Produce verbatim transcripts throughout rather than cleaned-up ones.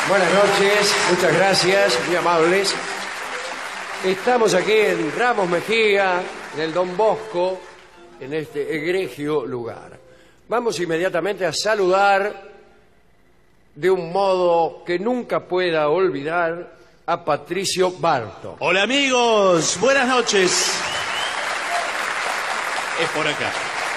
Buenas noches, muchas gracias, muy amables. Estamos aquí en Ramos Mejía, en el Don Bosco, en este egregio lugar. Vamos inmediatamente a saludar de un modo que nunca pueda olvidar a Patricio Barto. Hola amigos, buenas noches. Es por acá.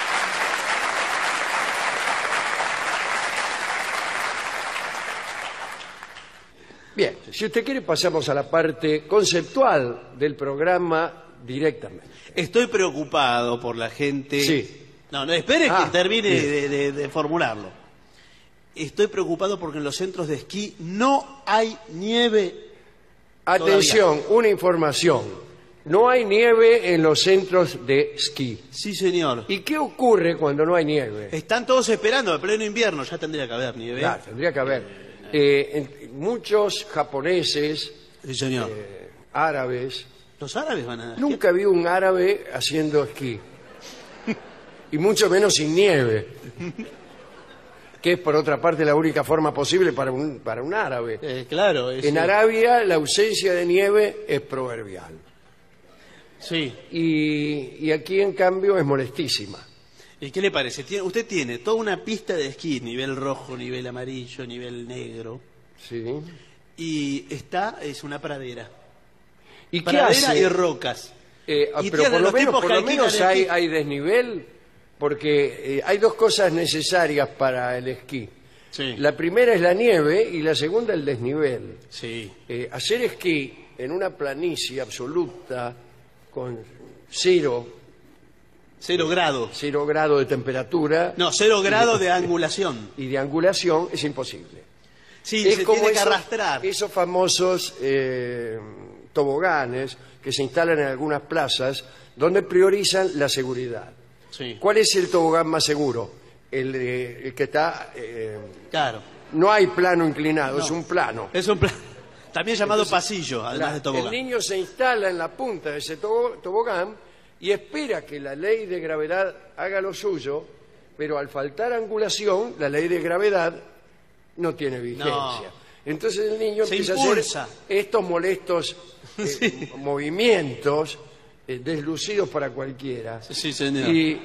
Bien, si usted quiere pasamos a la parte conceptual del programa directamente. Estoy preocupado por la gente... Sí. No, no, espere Ah, que termine bien. de, de- de formularlo. Estoy preocupado porque en los centros de esquí no hay nieve. Atención, una información. No hay nieve en los centros de esquí. Sí, señor. ¿Y qué ocurre cuando no hay nieve? Están todos esperando, a pleno invierno, ya tendría que haber nieve. Claro, tendría que haber. Eh, en- muchos japoneses, Sí, señor. eh, árabes, Los árabes van a... nunca vi un árabe haciendo esquí. Y mucho menos sin nieve. Que es, por otra parte, la única forma posible para un, para un árabe. Eh, claro. es- En Arabia la ausencia de nieve es proverbial. Sí. Y, y aquí, en cambio, es molestísima. ¿Y qué le parece? Tiene- usted tiene toda una pista de esquí, nivel rojo, nivel amarillo, nivel negro, ¿Sí? y está, es una pradera. ¿Y qué Pradera hace? y rocas. Eh, ah, Y pero tiene por lo los menos, tipos por que lo alquilan menos hay, esquí. hay desnivel, porque eh, hay dos cosas necesarias para el esquí. Sí. La primera es la nieve y la segunda el desnivel. Sí. Eh, hacer esquí en una planicie absoluta con cero, Cero grado. cero grado de temperatura No, cero grado de angulación. y de angulación es imposible. Sí, es se como tiene que esos, arrastrar. esos famosos eh, toboganes que se instalan en algunas plazas donde priorizan la seguridad. Sí. ¿Cuál es el tobogán más seguro? El, de- el que está... eh, Claro. no hay plano inclinado, No. es un plano. Es un plan. También llamado pasillo, además La- de tobogán. El niño se instala en la punta de ese tobo- tobogán y espera que la ley de gravedad haga lo suyo, pero al faltar angulación, la ley de gravedad no tiene vigencia. No. Entonces el niño Se empieza impulsa. a hacer estos molestos eh, Sí. movimientos eh, deslucidos para cualquiera. Sí, señor. Y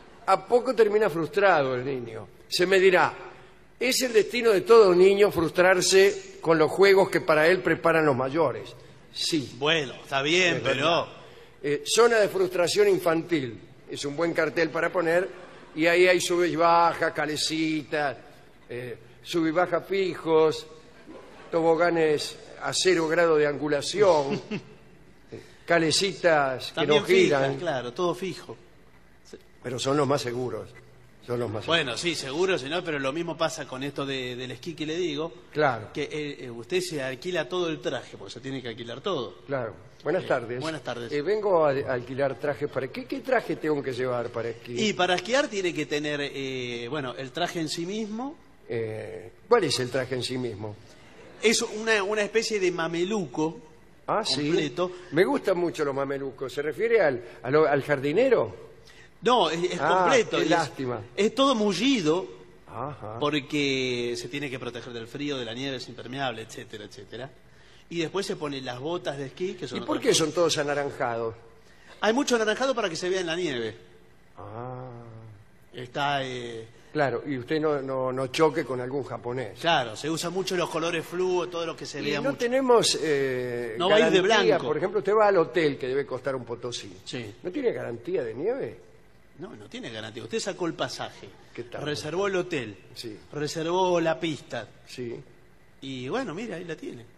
a poco termina frustrado el niño. Se me dirá, es el destino de todo niño frustrarse con los juegos que para él preparan los mayores. Sí. Bueno, está bien, Es pero... verdad. Eh, zona de frustración infantil. Es un buen cartel para poner. Y ahí hay sube y baja, calecitas, eh, sube y baja fijos, toboganes a cero grado de angulación, eh, calecitas que También no giran, fija, claro, todo fijo. pero son los más seguros. Son los más seguros. Bueno, sí, seguro, si no, pero lo mismo pasa con esto de- del esquí que le digo, Claro, que eh, eh, usted se alquila todo el traje, porque se tiene que alquilar todo. claro. Buenas tardes. buenas tardes. Eh, vengo a, a alquilar trajes para... ¿Qué, ¿Qué traje tengo que llevar para esquí? Y para esquiar tiene que tener, eh, bueno, el traje en sí mismo, Eh, ¿Cuál es el traje en sí mismo? es una, una especie de mameluco Ah, sí. completo. Me gustan mucho los mamelucos. ¿Se refiere al, a lo- al jardinero? No, es, es Ah, completo. qué y es- lástima. Es, todo mullido, Ajá. porque se tiene que proteger del frío, de la nieve, es impermeable, etcétera, etcétera. Y después se ponen las botas de esquí, que son ¿Y por otra qué cosa. son todos anaranjados? Hay mucho anaranjado para que se vea en la nieve. Ah, Está, eh, claro. Y usted no, no, no choque con algún japonés. claro, se usan mucho los colores fluo, todo lo que se Y vea no mucho. tenemos eh, No va a ir de garantía. blanco. Por ejemplo, usted va al hotel que debe costar un potosí. Sí. ¿No tiene garantía de nieve? No, no tiene garantía. Usted sacó el pasaje, ¿Qué tal? reservó el hotel, Sí. reservó la pista. Sí. Y bueno, mira, ahí la tiene.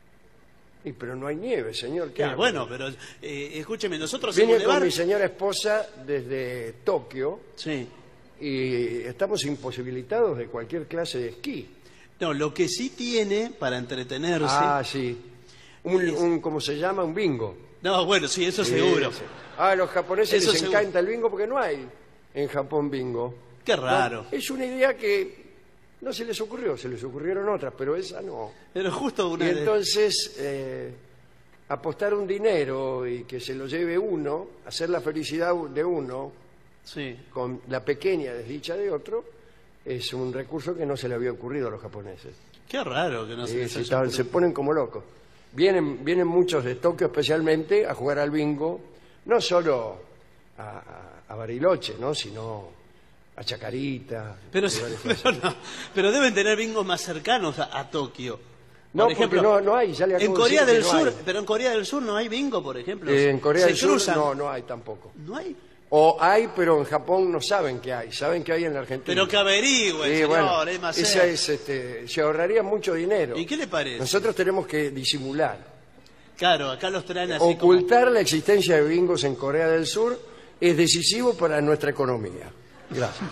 Y, pero no hay nieve, señor. ¿Qué Eh, hago? bueno, pero eh, escúcheme, nosotros en Vine con Boulevard... mi señora esposa desde Tokio Sí. y estamos imposibilitados de cualquier clase de esquí. No, lo que sí tiene para entretenerse... Ah, sí. Un, Es- un- ¿cómo se llama? Un bingo. No, bueno, sí, eso Sí, seguro. sí. Ah, a los japoneses Eso les seguro. encanta el bingo porque no hay en Japón bingo. Qué raro. No, es una idea que no se les ocurrió, se les ocurrieron otras, pero esa no. Pero justo una... Y de- entonces, eh, apostar un dinero y que se lo lleve uno, hacer la felicidad de uno Sí. con la pequeña desdicha de otro, es un recurso que no se le había ocurrido a los japoneses. Qué raro que no Sí, se les sí, haya estaban- se ponen como locos. Vienen, vienen muchos de Tokio especialmente a jugar al bingo, no solo a, a- a Bariloche, ¿no? Sino a Chacarita. Pero, lugares pero, así. no, pero deben tener bingos más cercanos a, a Tokio. No, Por ejemplo, porque no, no hay, ya le acabo en de Corea decir que del no Sur, hay. pero en Corea del Sur no hay bingo, por ejemplo. Eh, en Corea Se del Sur cruzan. no, no hay tampoco. No hay. O hay, pero en Japón no saben que hay, saben que hay en la Argentina. Pero que averigüen, Sí, señor, bueno, es más esa cerca. es, este, se ahorraría mucho dinero. ¿Y qué le parece? Nosotros tenemos que disimular, Claro, acá los traen así ocultar la existencia de bingos en Corea del Sur es decisivo para nuestra economía. Gracias.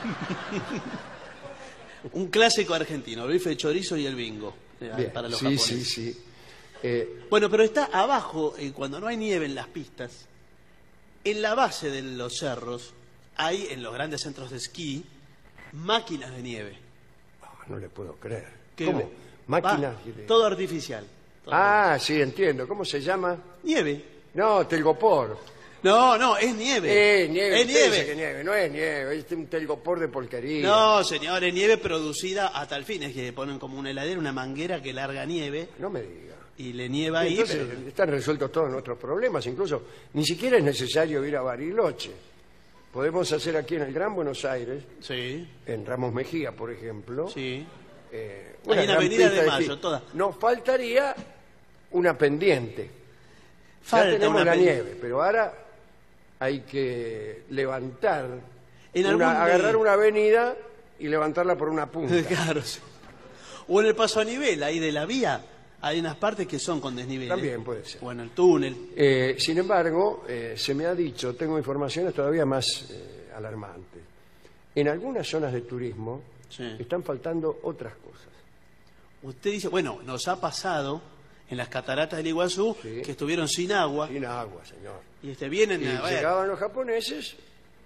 como un clásico argentino, bife de chorizo y el bingo. eh, Bien, para los sí, japoneses. sí, sí. Eh, Bueno, pero está abajo, eh, cuando no hay nieve en las pistas, en la base de los cerros, hay en los grandes centros de esquí máquinas de nieve. no le puedo creer. que ¿Cómo? va- Máquinas. va- de- Todo artificial. Todo Ah, sí, entiendo. ¿Cómo se llama? Nieve. No, telgopor. No, no, es nieve. Eh, nieve. Es usted dice nieve. que nieve. No es nieve, es un telgopor de porquería. No, señor, es nieve producida a tal fin. Es que ponen como una heladera, una manguera que larga nieve No me diga. y le nieva ahí. Entonces pero- están resueltos todos nuestros problemas, incluso ni siquiera es necesario ir a Bariloche. Podemos hacer aquí en el Gran Buenos Aires, Sí, en Ramos Mejía, por ejemplo, sí. eh, Ahí en gran Avenida de pista Mayo, esquí. toda. Nos faltaría una pendiente. Falta ya tenemos una la pen- nieve, pero ahora hay que levantar, En una- algún de- agarrar una avenida y levantarla por una punta. Claro, sí. O en el paso a nivel, ahí de la vía, hay unas partes que son con desnivel. También puede ser. O en el túnel. Eh, sin embargo, eh, se me ha dicho, tengo informaciones todavía más eh, alarmantes. En algunas zonas de turismo Sí. están faltando otras cosas. Usted dice, bueno, nos ha pasado en las cataratas del Iguazú Sí. que estuvieron sin agua Sin agua, señor. y este, vienen Y a ver. llegaban los japoneses,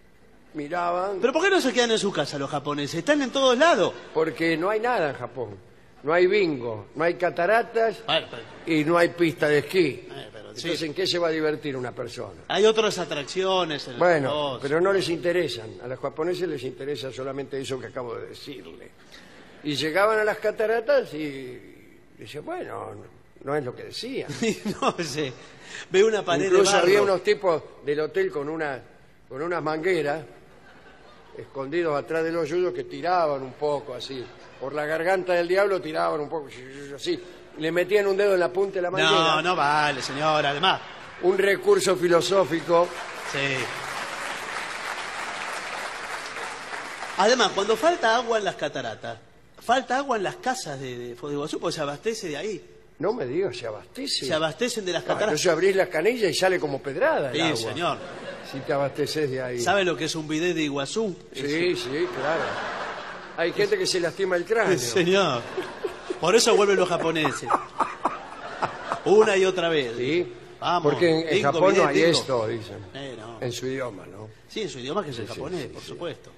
miraban, Pero ¿por qué no se quedan en su casa los japoneses? Están en todos lados. porque no hay nada en Japón. No hay bingo, no hay cataratas Bueno, pero y no hay pista de esquí. Eh, pero sí. Entonces, ¿en qué se va a divertir una persona? hay otras atracciones. En el Bueno, negocio. pero no les interesan. A los japoneses les interesa solamente eso que acabo de decirle. Y llegaban a las cataratas y decían, bueno, no, no es lo que decían. no sé. Ve una pared Incluso de barro. había unos tipos del hotel con una con unas mangueras escondidos atrás de los yuyos que tiraban un poco así. Por la garganta del diablo tiraban un poco así. Le metían un dedo en la punta de la manguera. No, no vale, señor. Además, Un recurso filosófico. sí. Además, cuando falta agua en las cataratas, falta agua en las casas de, de Foz de Iguazú, porque se abastece de ahí. No me digas, se abastece. Se abastecen de las Ah, cataratas. entonces abrís las canillas y sale como pedrada el Sí, agua. señor. Si te abasteces de ahí. ¿Sabe lo que es un bidet de Iguazú? Sí, sí, claro. Hay gente que se lastima el cráneo. Señor. Por eso vuelven los japoneses. Una y otra vez. Sí, Vamos. porque en, en Dingo, Japón bidet, no hay dingo. esto, dicen. Eh, no. En su idioma, ¿no? Sí, en su idioma que es el Sí, sí, japonés, sí, por sí. supuesto.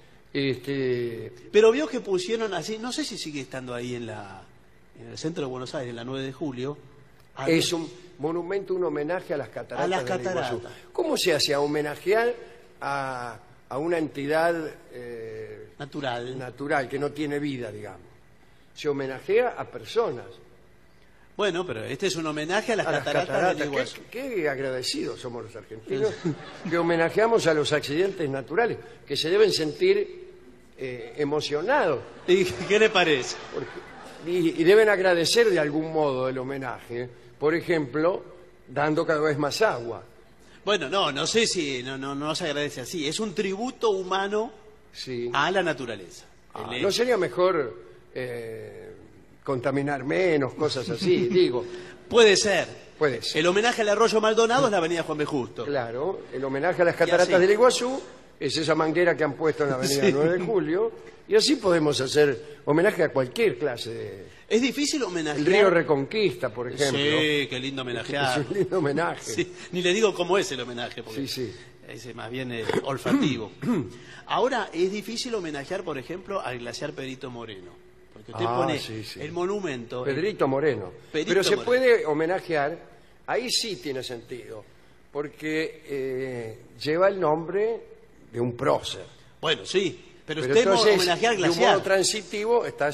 Este, Pero vio que pusieron así, no sé si sigue estando ahí en la en el centro de Buenos Aires, en la nueve de julio. a- es un monumento, un homenaje a las cataratas. A las del cataratas. Iguazú. ¿Cómo se hace a homenajear a, a una entidad eh, natural. natural que no tiene vida, digamos? Se homenajea a personas. Bueno, pero este es un homenaje a las A las cataratas, cataratas. del Iguazú. Qué, qué agradecidos somos los argentinos que homenajeamos a los accidentes naturales, que se deben sentir eh, emocionados ¿Y qué le parece? porque- y, y deben agradecer de algún modo el homenaje. Por ejemplo, dando cada vez más agua. Bueno, no, no sé si no, no, no se agradece así. Es un tributo humano Sí. a la naturaleza. Ah, El- ¿no sería mejor eh, contaminar menos, cosas así? Digo, Puede ser. puede ser. El homenaje al arroyo Maldonado es la avenida Juan B. Justo. Claro, el homenaje a las así. cataratas del Iguazú es esa manguera que han puesto en la avenida Sí. nueve de julio, y así podemos hacer homenaje a cualquier clase de... Es difícil homenajear. El río Reconquista, por ejemplo. Sí, qué lindo homenajear. Es un lindo homenaje. Sí, ni le digo cómo es el homenaje, porque Sí, sí. es más bien eh, olfativo. Ahora, es difícil homenajear, por ejemplo, al glaciar Perito Moreno. Porque usted Ah, pone sí, sí. el monumento. Pedrito Moreno. Pedrito Pero se Moreno. puede homenajear, ahí sí tiene sentido, porque eh, lleva el nombre de un prócer. Bueno, sí, pero, Pero usted mo- entonces, homenajear al de un glaciar. modo transitivo, estás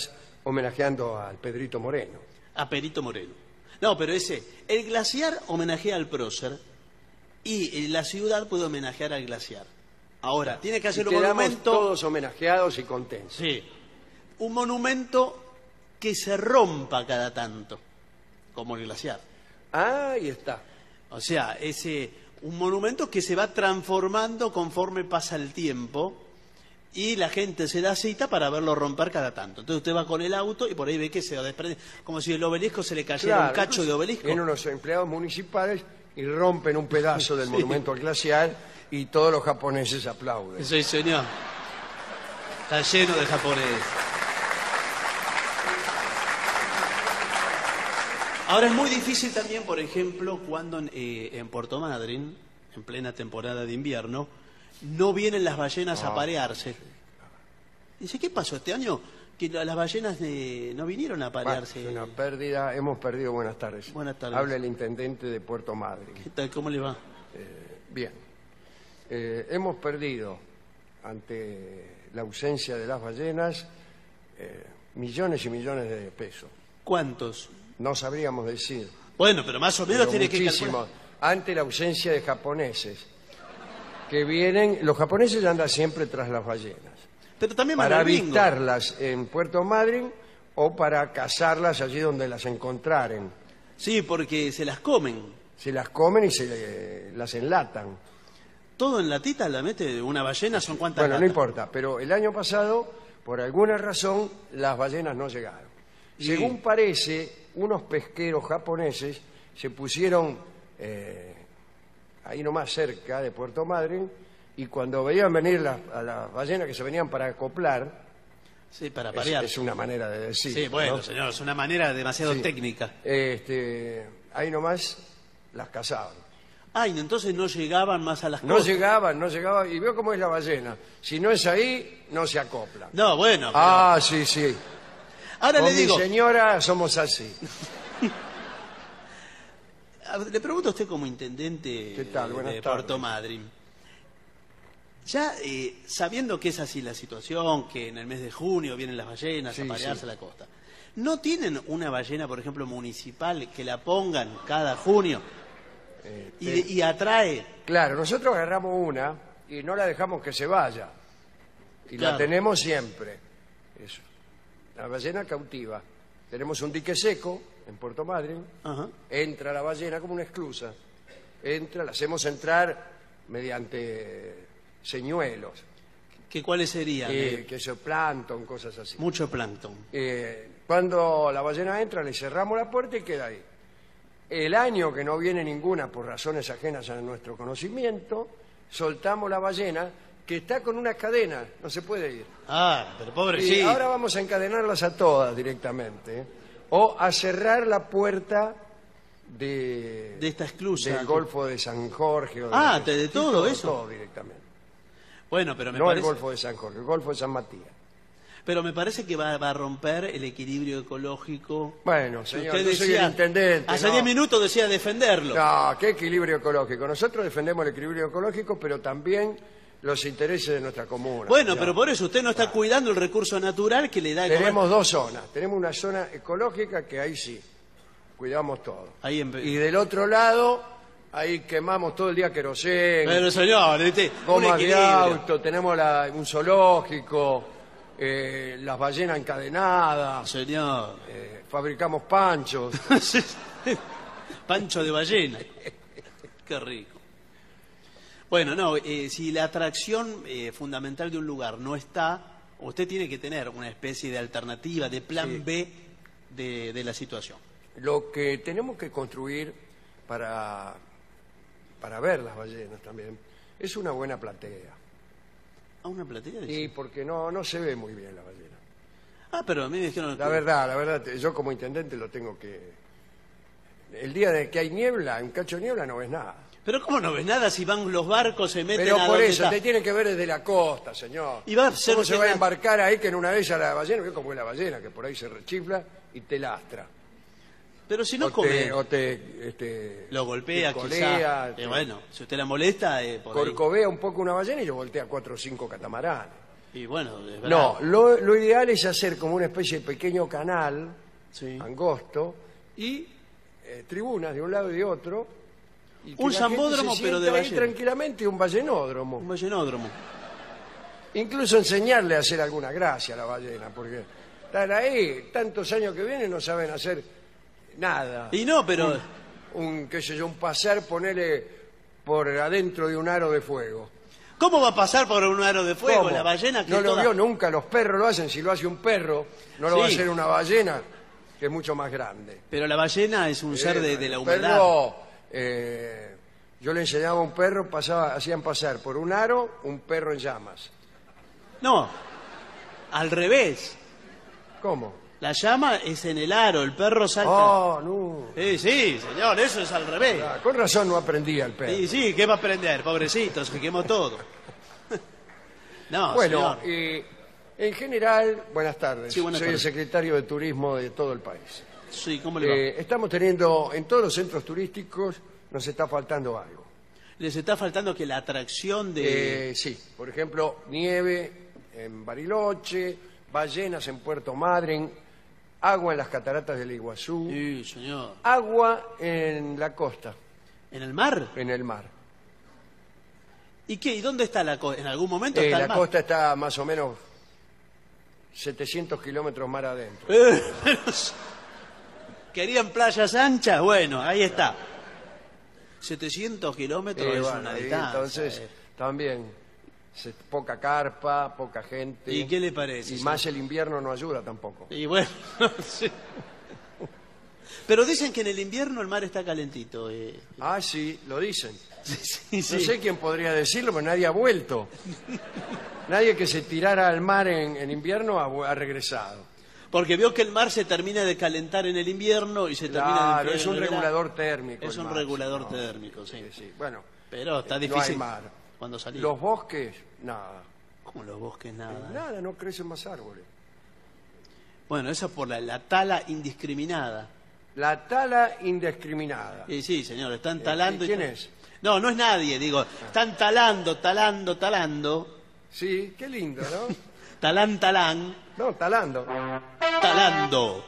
homenajeando al Pedrito Moreno. A Perito Moreno. No, pero ese, el glaciar homenajea al prócer y eh, la ciudad puede homenajear al glaciar. Ahora, tiene que hacer Y un quedamos monumento... todos homenajeados y contentos. Sí. Un monumento que se rompa cada tanto, como el glaciar. Ah, ahí está. O sea, ese un monumento que se va transformando conforme pasa el tiempo y la gente se da cita para verlo romper cada tanto. Entonces usted va con el auto y por ahí ve que se desprende, como si el obelisco se le cayera Claro, un cacho de obelisco. Vienen unos empleados municipales y rompen un pedazo del monumento al glaciar y todos los japoneses aplauden. Sí, señor. Está lleno de japoneses. Ahora es muy difícil también, por ejemplo, cuando eh, en Puerto Madryn, en plena temporada de invierno, no vienen las ballenas Ah, a parearse. Dice, ¿qué pasó este año? Que la- las ballenas eh, no vinieron a Bueno, parearse. es una pérdida, hemos perdido. Buenas tardes. Buenas tardes. Habla el intendente de Puerto Madryn. ¿Qué tal? ¿Cómo le va? Bien. Eh, hemos perdido, ante la ausencia de las ballenas, eh, millones y millones de pesos. ¿Cuántos? No sabríamos decir. Bueno, pero más o menos pero tiene que muchísimos. calcular. Ante la ausencia de japoneses que vienen, los japoneses andan siempre tras las ballenas Pero también van para al bingo. avistarlas en Puerto Madryn o para cazarlas allí donde las encontraren. Sí, porque se las comen. Se las comen y se eh, las enlatan. Todo en latita la mete una ballena, ¿son cuántas Bueno, no latas? importa, pero el año pasado, por alguna razón, las ballenas no llegaron. Y- Según parece, unos pesqueros japoneses se pusieron eh, ahí nomás cerca de Puerto Madryn y cuando veían venir las, a las ballenas que se venían para acoplar, Sí, para es, parear. es una manera de decir. Sí, bueno, ¿no? señor, es una manera demasiado Sí. técnica. Este, ahí nomás las cazaban. Ay, no, entonces no llegaban más a las No costas. llegaban, no llegaban, y veo cómo es la ballena. Si no es ahí, no se acopla. No, bueno. pero- Ah, sí, sí. Ahora Con le digo, mi señora somos así. a- le pregunto a usted como intendente ¿Qué tal? de- Buenas de tardes. Puerto Madryn. Ya eh, sabiendo que es así la situación, que en el mes de junio vienen las ballenas Sí, a parearse sí. a la costa, ¿no tienen una ballena, por ejemplo, municipal que la pongan cada junio Eh, y, te- y atrae? Claro, nosotros agarramos una y no la dejamos que se vaya. Y Claro. la tenemos siempre. Eso. La ballena cautiva. Tenemos un dique seco en Puerto Madryn. Ajá. Entra la ballena como una esclusa. Entra, la hacemos entrar mediante señuelos. ¿Que ¿Cuáles serían? Eh, Eh, que eso, plancton, cosas así. mucho plancton. Eh, cuando la ballena entra, le cerramos la puerta y queda ahí. El año que no viene ninguna por razones ajenas a nuestro conocimiento, soltamos la ballena que está con una cadena, no se puede ir. Ah, pero Y pobrecito. ahora vamos a encadenarlas a todas directamente, ¿eh? O a cerrar la puerta de, De esta esclusa. del Golfo de San Jorge. o Ah, de, ¿de sí, todo eso? Todo directamente. Bueno, pero me, No parece, el Golfo de San Jorge, el Golfo de San Matías. pero me parece que va, va a romper el equilibrio ecológico. Bueno, Si señor, usted yo soy decía- el intendente. Hace ¿no? diez minutos decía defenderlo. No, qué equilibrio ecológico. Nosotros defendemos el equilibrio ecológico, pero también los intereses de nuestra comuna. Bueno, Ya. pero por eso usted no está cuidando el recurso natural que le da el Tenemos dos zonas. Tenemos una zona ecológica que ahí sí, cuidamos todo. Ahí en... Y del otro lado, ahí quemamos todo el día querosén, Pero señor, ¿viste? Un gomas de equilibrio. auto, tenemos la- un zoológico, eh, las ballenas encadenadas, Señor. eh, fabricamos panchos. Pancho de ballena. Qué rico. Bueno, no, eh, si la atracción eh, fundamental de un lugar no está, usted tiene que tener una especie de alternativa, de plan Sí. B de, de la situación. Lo que tenemos que construir para, para ver las ballenas también es una buena platea. ¿Ah, una platea? Y porque no, no se ve muy bien la ballena. Ah, pero a mí me dijeron... La que- verdad, la verdad, yo como intendente lo tengo que... El día de que hay niebla, un cacho de niebla, no ves nada. Pero ¿cómo no ves nada si van los barcos, se meten Pero a por donde eso, está? te tiene que ver desde la costa, señor. Y va a ser ¿Cómo se que va a la- embarcar ahí que en una de ellas la ballena, ve cómo es la ballena, que por ahí se rechifla y te lastra? Pero si no o come... te, o te, este, Lo golpea, te quizá. colea, Eh, te bueno, si usted la molesta, eh, por ahí. corcovea un poco una ballena y yo voltea cuatro o cinco catamaranes. Y bueno, es verdad. No, lo, lo ideal es hacer como una especie de pequeño canal, Sí. angosto, y eh, tribunas de un lado y de otro. Y que Un la gente zambódromo, se pero de sienta ahí ballena. tranquilamente, un ballenódromo. Un ballenódromo. Incluso enseñarle a hacer alguna gracia a la ballena, porque están ahí tantos años que vienen no saben hacer nada. Y no, pero... Un, qué sé yo, un pasar, ponerle por adentro de un aro de fuego. ¿Cómo va a pasar por un aro de fuego ¿Cómo? la ballena que no lo toda- vio nunca, los perros lo hacen, si lo hace un perro, no lo va a Sí. hacer una ballena, que es mucho más grande. Pero la ballena es un ser de, de la El humanidad. perro, eh, yo le enseñaba a un perro, pasaba, hacían pasar por un aro un perro en llamas. No, al revés. ¿Cómo? La llama es en el aro, el perro salta. Oh, no. Sí, sí, señor, eso es al revés. Ah, con razón no aprendía el perro. Sí, sí, ¿qué va a aprender? Pobrecito, se quemó todo. No, Bueno, señor. y en general, buenas tardes. Sí, buenas Soy tardes. el secretario de Turismo de todo el país. Sí, ¿cómo le va? Eh, estamos teniendo, en todos los centros turísticos, nos está faltando algo. Les está faltando que la atracción de... Eh, sí, por ejemplo, nieve en Bariloche, ballenas en Puerto Madryn, agua en las cataratas del Iguazú, Sí, señor. agua en la costa, ¿En el mar? en el mar. ¿Y qué? ¿Y dónde está la costa? ¿En algún momento Eh, está la el mar? costa está más o menos setecientos kilómetros mar adentro. Eh, pero s- ¿Querían playas anchas? Bueno, ahí está. setecientos kilómetros Eh, es bueno, una y distancia. entonces, eh. también, se- poca carpa, poca gente. ¿Y qué le parece, Y señor? más el invierno no ayuda tampoco. Y bueno, sí. Pero dicen que en el invierno el mar está calentito. eh. Ah, sí, lo dicen. Sí, sí, No sí. sé quién podría decirlo, pero nadie ha vuelto. Nadie que se tirara al mar en, en invierno ha, vu- ha regresado. Porque vio que el mar se termina de calentar en el invierno y se termina de Claro, enfriar es en un el verano. regulador térmico. Es el un mar, regulador no, térmico, sí. sí, sí. Bueno, Pero está no hay difícil mar. cuando salís. Los bosques, nada. Como los bosques, nada. Nada, no crecen más árboles. Bueno, eso por la, la tala indiscriminada. La tala indiscriminada. Y sí, señor, están talando. ¿y quién y- es? No, no es nadie, digo. Están talando, talando, talando. Sí, qué lindo, ¿no? Talán, talán, No, talando. talando.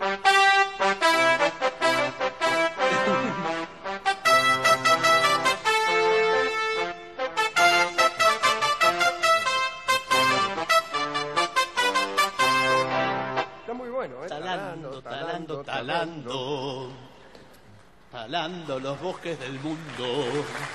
Está muy bueno, ¿eh? Talando, talando, talando. Talando los bosques del mundo.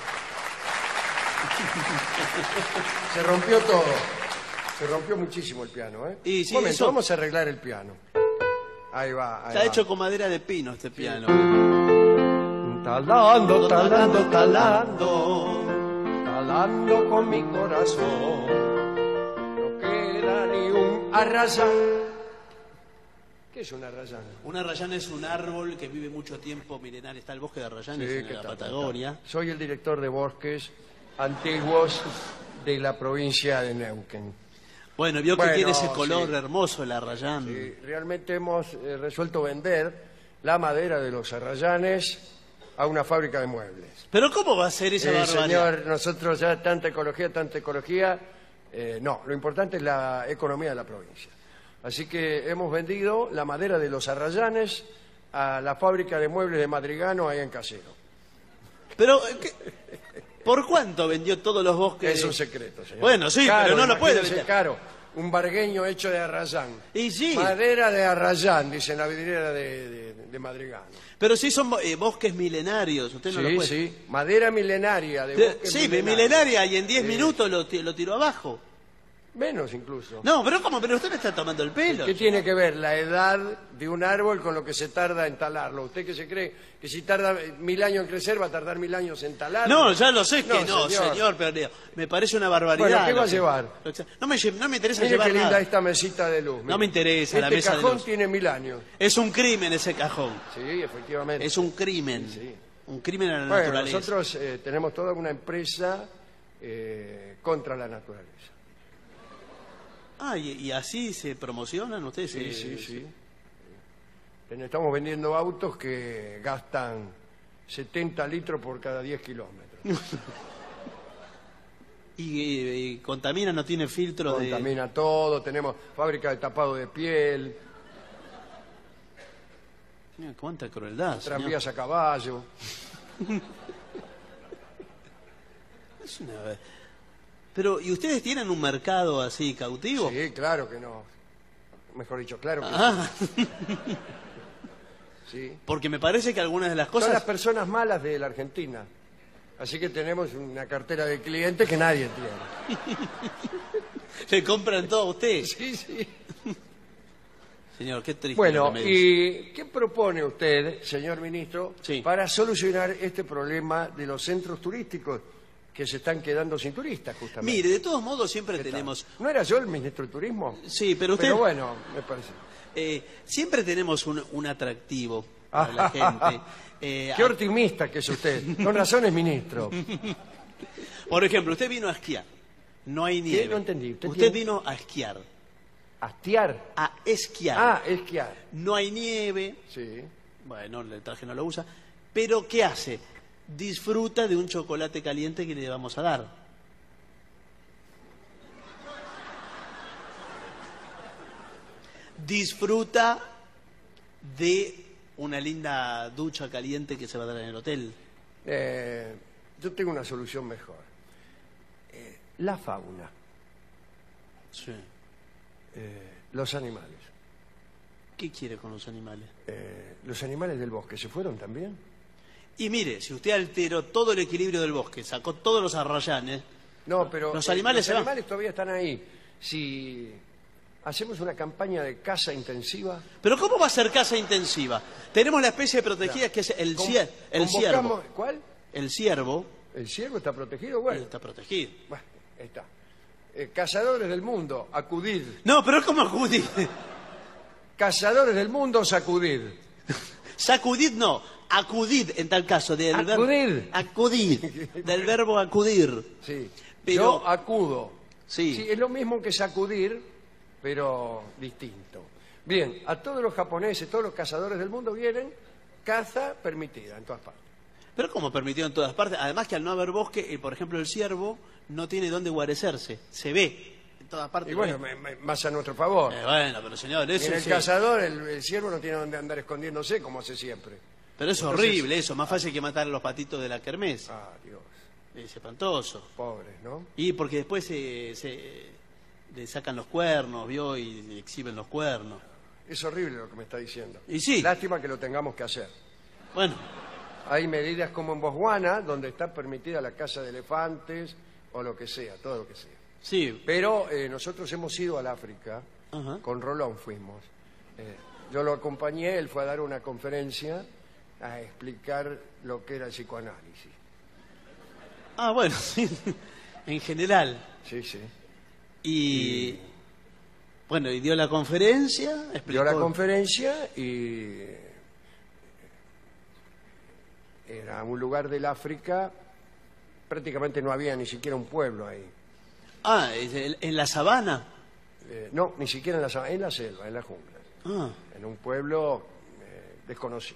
Se rompió todo. Se rompió muchísimo el piano, ¿eh? Y sí, Un momento, eso- vamos a arreglar el piano. Ahí va, ahí Está va. hecho con madera de pino este piano. Talando, talando, talando, talando. talando con mi corazón. No queda ni un arrayán. ¿Qué es un arrayán? Un arrayán es un árbol que vive mucho tiempo milenario. Está el bosque de arrayanes Sí, en ¿qué la tal? Patagonia. Soy el director de bosques antiguos de la provincia de Neuquén. Bueno, vio que Bueno, tiene ese color sí. hermoso el arrayán. Y realmente hemos eh, resuelto vender la madera de los arrayanes a una fábrica de muebles. Pero ¿cómo va a ser esa Eh, barbaridad? señor, nosotros ya tanta ecología, tanta ecología, eh, no, lo importante es la economía de la provincia. Así que hemos vendido la madera de los arrayanes a la fábrica de muebles de Madrigano ahí en Casero. Pero, eh, ¿qué? ¿Por cuánto vendió todos los bosques? Es un secreto, señor. Bueno, sí, Caro, pero no lo puede imagínese, vender. caro, un bargueño hecho de arrayán. Y sí, Madera de arrayán, dice en la vidriera de, de- de Madrigano. pero sí son eh, bosques milenarios. Usted no lo Sí, puede. sí, madera milenaria. De De- bosque sí, milenario. milenaria y en diez Sí. minutos lo, ti- lo tiró abajo. Menos incluso. No, pero ¿cómo? Pero usted me está tomando el pelo. ¿Qué tiene que ver la edad de un árbol con lo que se tarda en talarlo? ¿Usted que se cree que si tarda mil años en crecer va a tardar mil años en talarlo? No, ya lo sé que no, No, señor, señor. pero digo, me parece una barbaridad. Bueno, ¿qué lo va a que- llevar? lo que- No me, lle- no me interesa Mire llevar qué linda nada. esta mesita de luz. No mire. me interesa la este mesa de cajón luz. tiene mil años. Es un crimen ese cajón. Sí, efectivamente. Es un crimen. Sí. Un crimen a la Bueno, naturaleza. nosotros eh, tenemos toda una empresa eh, contra la naturaleza. Ah, ¿y, y así se promocionan ustedes? Sí, se- sí, sí. Eh, Estamos vendiendo autos que gastan setenta litros por cada diez kilómetros. Y, y contamina, no tiene filtro de... Contamina todo, tenemos fábrica de tapado de piel, Mira, cuánta crueldad, señor. tranvías a caballo. Es una- Pero, ¿y ustedes tienen un mercado así cautivo? Sí, claro que no. Mejor dicho, claro que Ah, sí. porque me parece que algunas de las Son las cosas... personas malas de la Argentina. Así que tenemos una cartera de clientes que nadie tiene. Le compran todo a usted. Sí, sí. Señor, qué triste. lo Bueno, que me dice. ¿y qué propone usted, señor ministro, Sí. para solucionar este problema de los centros turísticos que se están quedando sin turistas, justamente? Mire, de todos modos siempre ¿Qué tal? tenemos... ¿No era yo el ministro de Turismo? Sí, pero usted... Pero bueno, me parece. eh, siempre tenemos un, un atractivo para la gente. Eh, Qué a- optimista que es usted. Con razón es ministro. Por ejemplo, usted vino a esquiar. No hay nieve. No entendí. Usted, ¿Usted tiene- vino a esquiar. Hastiar. A esquiar. Ah, esquiar. No hay nieve. Sí. Bueno, el traje no lo usa. Pero, ¿qué hace? Disfruta de un chocolate caliente que le vamos a dar. Disfruta de una linda ducha caliente que se va a dar en el hotel. Eh, yo tengo una solución mejor. Eh, la fauna, Sí. eh, los animales. ¿Qué quiere con los animales? Eh, los animales del bosque, ¿se fueron también? Y mire, si usted alteró todo el equilibrio del bosque, sacó todos los arrayanes, No, pero Los eh, animales los se van. animales todavía están ahí. Si hacemos una campaña de caza intensiva, pero ¿cómo va a ser caza intensiva? Tenemos la especie protegida que es el, con- cier- el ciervo. convocamos- ¿Cuál? El ciervo ¿El ciervo está protegido? Bueno, está protegido. bueno, ahí está. Eh, cazadores del mundo, acudid. No, pero ¿cómo acudir? Cazadores del mundo, sacudid. Sacudid no, acudid en tal caso. Del ver- Acudir. Acudir. Del verbo acudir. Sí. Pero- Yo acudo. Sí. Es lo mismo que sacudir, pero distinto. Bien, a todos los japoneses, todos los cazadores del mundo vienen, caza permitida en todas partes. Pero como permitido en todas partes. Además que al no haber bosque, eh, por ejemplo, el ciervo no tiene dónde guarecerse. Se ve en todas partes. Y lo bueno, ve. me- me- más a nuestro favor. Eh, bueno, pero señor, eso En el es... cazador, el, el ciervo no tiene dónde andar escondiéndose como hace siempre. Pero es Entonces- horrible eso, más fácil que matar a los patitos de la kermés. Ah, Dios, Es espantoso. pobres, ¿no? Y porque después se, se- le sacan los cuernos, ¿vio? Y exhiben los cuernos. Es horrible lo que me está diciendo. Y sí. Lástima que lo tengamos que hacer. Bueno, Hay medidas como en Botswana, donde está permitida la caza de elefantes o lo que sea, todo lo que sea. sí. Pero eh, nosotros hemos ido al África, Ajá. con Rolón fuimos. Eh, yo lo acompañé, él fue a dar una conferencia a explicar lo que era el psicoanálisis. Ah, bueno, sí. En general. Sí, sí. Y... Bueno, y dio la conferencia, explicó... Dio la conferencia y era un lugar del África, prácticamente no había ni siquiera un pueblo ahí. Ah, es el- en la sabana. Eh, no, ni siquiera en la, sa- en la selva, en la jungla, Ah, en un pueblo eh, desconocido.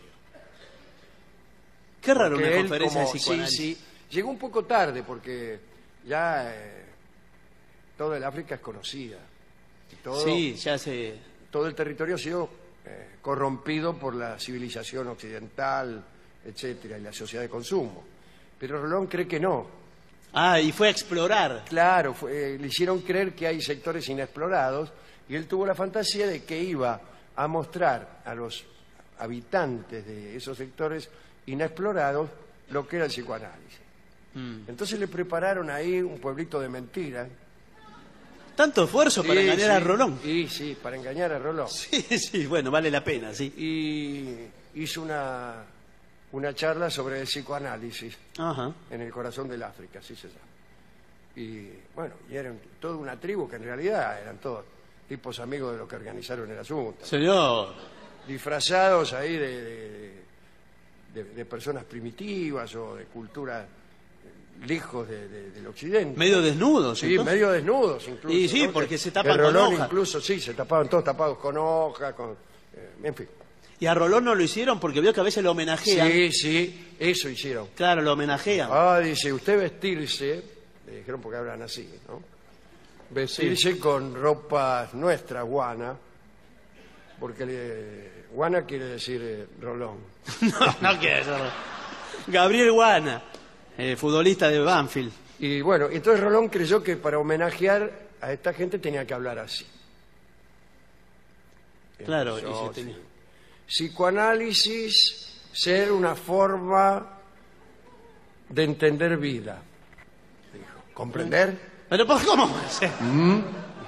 qué raro Porque una él conferencia como- de psicoanálisis. Sí, sí, llegó un poco tarde porque ya eh, toda el África es conocida. Y todo, Sí, ya se... todo el territorio ha sido eh, corrompido por la civilización occidental, etcétera, y la sociedad de consumo. Pero Rolón cree que no. Ah, y fue a explorar. Claro, fue- eh, le hicieron creer que hay sectores inexplorados y él tuvo la fantasía de que iba a mostrar a los habitantes de esos sectores inexplorados lo que era el psicoanálisis. Mm. Entonces le prepararon ahí un pueblito de mentiras. Tanto esfuerzo para Sí, engañar a sí, Rolón. Sí, sí, para engañar a Rolón. Sí, sí, bueno, vale la pena, sí. Y hizo una, una charla sobre el psicoanálisis Ajá. en el corazón del África, así se llama. Y bueno, y eran toda una tribu que en realidad eran todos tipos amigos de los que organizaron el asunto, Señor, disfrazados ahí de, de, de- de personas primitivas o de cultura lejos de- de- del occidente. medio desnudos. Sí, entonces. medio desnudos incluso. Y sí, ¿no? porque Que- se tapan que con Rolón hoja. incluso, sí, se tapaban todos tapados con hoja, con... eh, en fin. Y a Rolón no lo hicieron porque vio que a veces lo homenajean. Sí, sí, eso hicieron. Claro, lo homenajean. Ah, dice, usted vestirse le dijeron porque hablan así, ¿no? Vestirse sí. con ropas nuestras, guana, porque le, guana quiere decir eh, Rolón. No, no quiere decir Rolón. Gabriel Guana, eh, futbolista de Banfield. Y bueno, entonces Rolón creyó que para homenajear a esta gente tenía que hablar así. Claro, Empezó, y se tenía... sí. Psicoanálisis, ser una forma de entender vida. Dijo, ¿comprender? Pero ¿por cómo va a ser? ¿Mm?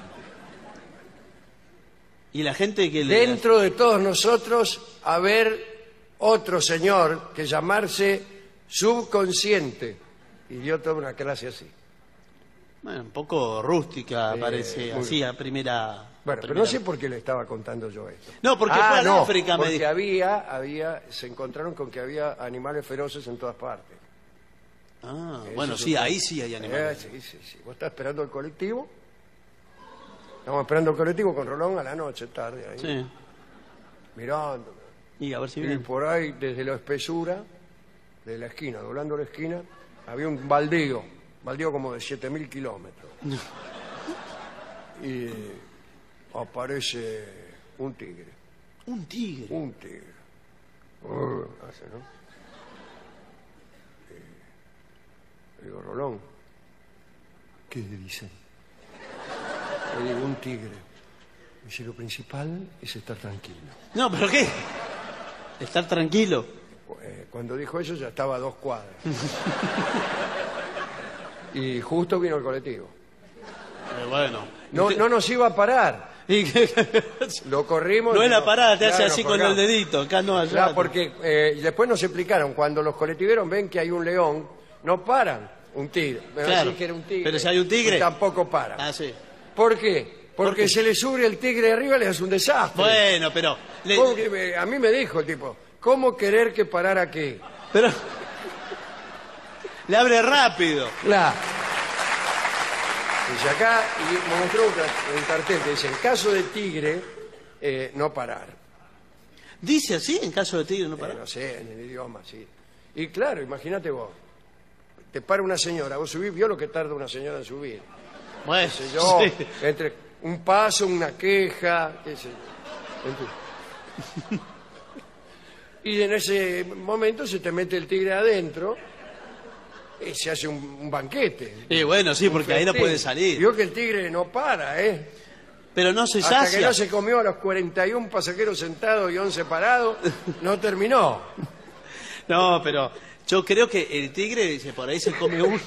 Y la gente que le... Dentro de todos nosotros haber otro señor que llamarse subconsciente. Y dio toda una clase así. Bueno, un poco rústica eh, parece, así a primera... Bueno, a primera... pero no sé por qué le estaba contando yo esto. No, porque ah, fue a no, África, me porque dijo. había, había, se encontraron con que había animales feroces en todas partes. Ah, Eso bueno, sí, ahí sí hay animales. Eh, sí, sí, sí. Vos estás esperando el colectivo. Estamos esperando el colectivo con Rolón a la noche, tarde, ahí. Sí. Mirando. Y a ver si Y viene. por ahí, desde la espesura de la esquina, doblando la esquina, había un baldío, baldío como de siete mil kilómetros. Y aparece un tigre. Un tigre. Un tigre. Uh, hace, ¿no? Y digo, Rolón, ¿qué dicen? Le digo, un tigre. Dice, lo principal es estar tranquilo. No, ¿pero qué? Estar tranquilo. Eh, cuando dijo eso ya estaba a dos cuadras. Y justo vino el colectivo. Eh, bueno. No, usted... no nos iba a parar. Lo corrimos. No es la no, parada, te hace claro, así nos con el colgamos. dedito. Acá no, allá. Claro, porque eh, después nos explicaron, cuando los colectiveros ven que hay un león, no paran un tigre. Me Claro. decís que era un tigre. Pero si hay un tigre... pues tampoco paran. Ah, sí. ¿Por qué? Porque ¿Por qué? se le sube el tigre arriba y le hace un desastre. Bueno, pero... Le... ¿Cómo que me- a mí me dijo el tipo, ¿cómo querer que parara aquí? Pero... Le abre rápido. Claro. Dice acá, y me mostró un, ca- un cartel que dice, en caso de tigre, eh, no parar. Dice así, en caso de tigre no Eh, para. no sé, en el idioma, sí. Y claro, imagínate vos, te para una señora, vos subís, vio lo que tarda una señora en subir. Bueno, Qué sé yo, sí. entre un paso, una queja, qué sé yo. En fin. Y en ese momento se te mete el tigre adentro y se hace un, un banquete. Y bueno, sí, porque ahí no Festín. puede salir. Vio que el tigre no para, ¿eh? Pero no se Hasta que sacia. no se comió a los cuarenta y un pasajeros sentados y once parados, no terminó. No, pero yo creo que el tigre, dice, por ahí se come uno.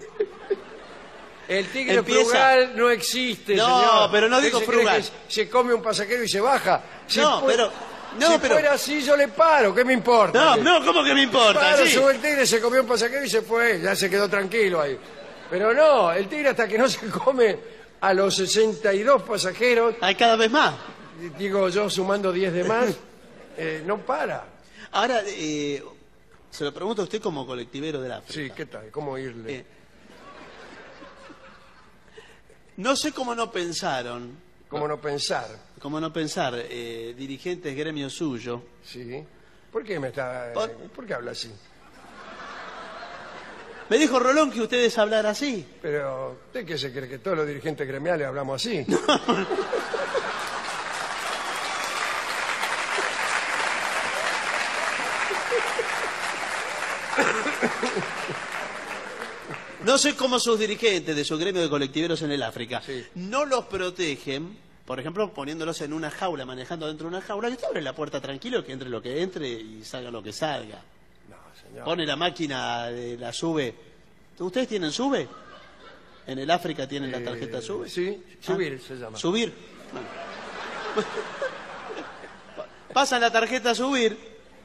El tigre Empieza. frugal no existe, No, señor. pero no digo ¿Usted se cree frugal. que se come un pasajero y se baja. Si No, fue- pero- no, si pero- fuera así, yo le paro. ¿Qué me importa? No, no, ¿cómo que me importa? Claro, Sí. sube el tigre, se comió un pasajero y se fue. Ya se quedó tranquilo ahí. Pero no, el tigre hasta que no se come a los sesenta y dos pasajeros, Hay cada vez más. digo yo sumando diez de más, eh, no para. Ahora, eh, se lo pregunto a usted como colectivero del África. Sí, ¿qué tal? ¿Cómo irle? Eh, no sé cómo no pensaron, ¿Cómo no pensar? cómo no pensar, eh, dirigentes gremios suyos. Sí. ¿Por qué me está... eh, Por- ¿Por qué habla así? Me dijo Rolón que ustedes hablar así. Pero, ¿usted qué se cree? ¿Que todos los dirigentes gremiales hablamos así? No sé cómo sus dirigentes de su gremio de colectiveros en el África Sí. no los protegen, por ejemplo, poniéndolos en una jaula, manejando dentro de una jaula, y usted abre la puerta tranquilo, que entre lo que entre y salga lo que salga. No, señor. Pone la máquina de la sube. ¿Ustedes tienen sube? ¿En el África tienen la tarjeta Eh, sube? Sí, subir Ah, se llama. Subir. Pasan la tarjeta subir.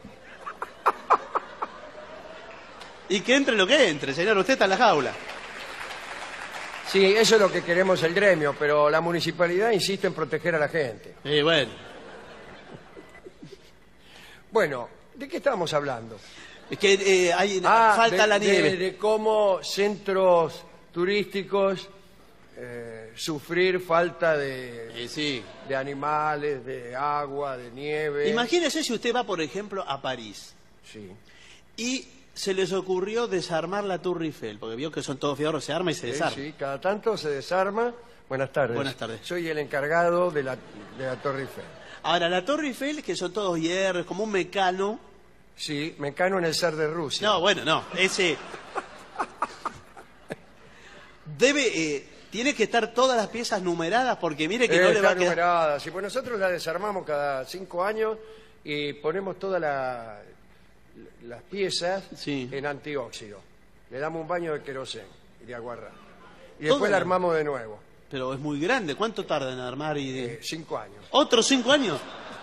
Y que entre lo que entre, señor. Usted está en la jaula. Sí, eso es lo que queremos el gremio, pero la municipalidad insiste en proteger a la gente. Y bueno. Bueno, ¿de qué estábamos hablando? Es que eh, hay, Ah, falta de, la nieve. De, de cómo centros turísticos eh, sufrir falta de, Eh, sí. de animales, de agua, de nieve. Imagínese si usted va, por ejemplo, a París Sí. y se les ocurrió desarmar la Torre Eiffel? Porque vio que son todos fierros, se arma y se Sí, desarma. sí, cada tanto se desarma. Buenas tardes. Buenas tardes. Soy el encargado de la, de la Torre Eiffel. Ahora, la Torre Eiffel, que son todos hierros, como un mecano. Sí, mecano en el zar de Rusia. No, bueno, no, ese... Debe... Eh, tiene que estar todas las piezas numeradas porque mire que Eh, no le va está a quedar... numerada. Sí, pues nosotros la desarmamos cada cinco años y ponemos todas la- las piezas Sí. en antióxido. Le damos un baño de querosén y de aguarrá. Y después Toda la la- armamos de nuevo. Pero es muy grande, ¿cuánto tarda en armar y de... Eh, cinco años. ¿Otros cinco años?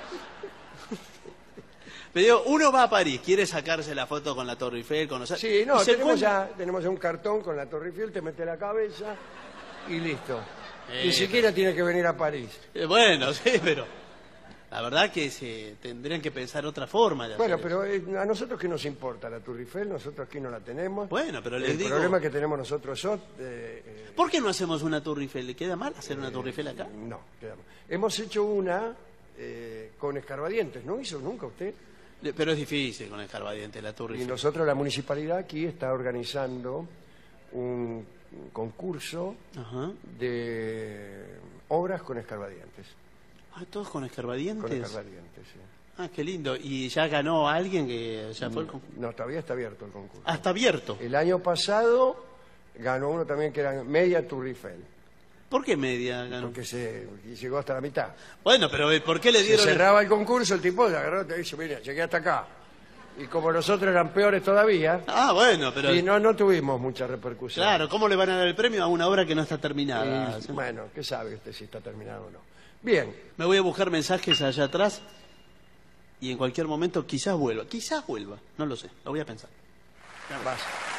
Pero digo, uno va a París, quiere sacarse la foto con la Torre Eiffel, con los... Sí, no, y se tenemos encuentra- ya, tenemos ya un cartón con la Torre Eiffel, te mete la cabeza y listo. Eh, Ni siquiera tiene que venir a París. Eh, bueno, sí, pero... La verdad que se tendrían que pensar otra forma de hacer Bueno, eso. pero eh, a nosotros qué nos importa la Torre Eiffel, nosotros aquí no la tenemos. Bueno, pero les El digo... problema que tenemos nosotros son... eh, eh, ¿Por qué no hacemos una Torre Eiffel? ¿Le queda mal hacer una Torre Eiffel acá? no, quedamos. Hemos hecho una eh, con escarbadientes, ¿no hizo nunca usted? Le- Pero es difícil con el escarbadiente, la Torre Y Eiffel. nosotros, la municipalidad aquí está organizando un un concurso Ajá. de obras con escarbadientes. Ah, todos con escarbadientes. Con escarbadientes, sí. Ah, qué lindo. ¿Y ya ganó alguien que ya fue el concurso? No, todavía está abierto el concurso. Ah, está abierto. El año pasado ganó uno también que era media Torre Eiffel, ¿Por qué media ganó? porque se y llegó hasta la mitad. Bueno, pero eh, ¿por qué le Se dieron...? el- cerraba el concurso, el tipo se agarró y te dice, mira, llegué hasta acá. Y como nosotros eran peores todavía, Ah, bueno, pero... y no, no tuvimos mucha repercusión. Claro, ¿cómo le van a dar el premio a una obra que no está terminada? Y, bueno, ¿qué sabe usted si está terminado o no? Bien, Me voy a buscar mensajes allá atrás y en cualquier momento quizás vuelva. Quizás vuelva, no lo sé, lo voy a pensar. vas.